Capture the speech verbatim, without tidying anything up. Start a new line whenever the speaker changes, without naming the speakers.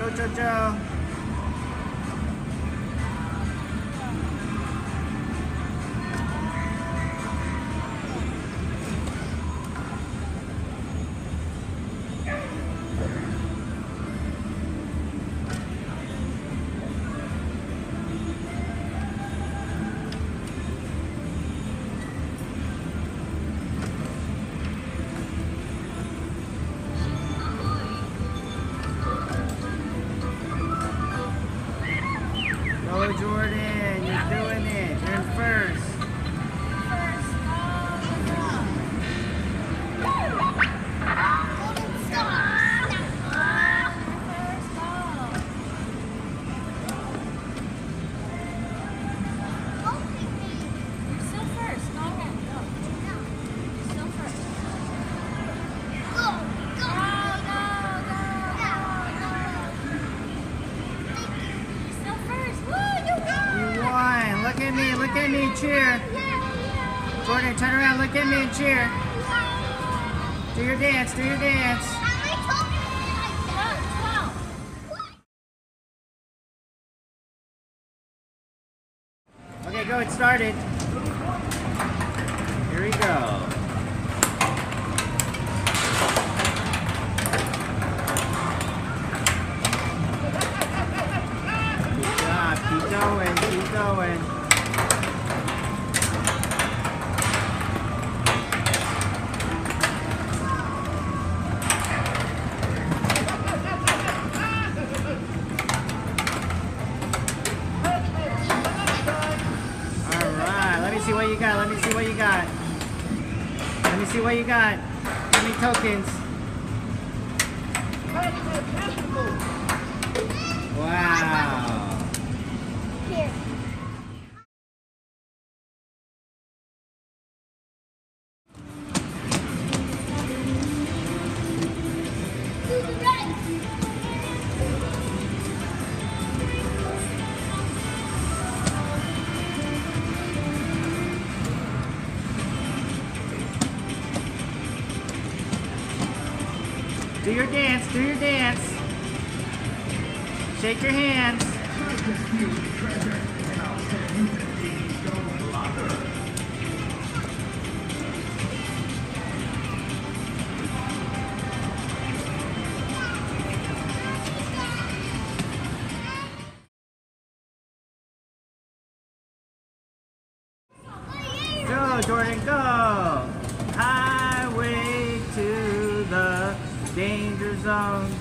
JoJo. Go Jordan, you're doing it. You're in first. Look at me, look at me, cheer. Jordan, turn around, look at me and cheer. Do your dance, do your dance. Okay, go, it started. Here we go. Good job, keep going, keep going. See what you got. Let me see what you got. Let me see what you got. Give me tokens. Wow. Here. Do your dance, do your dance. Shake your hands. Go, Jordan, go. Highway to the danger zone.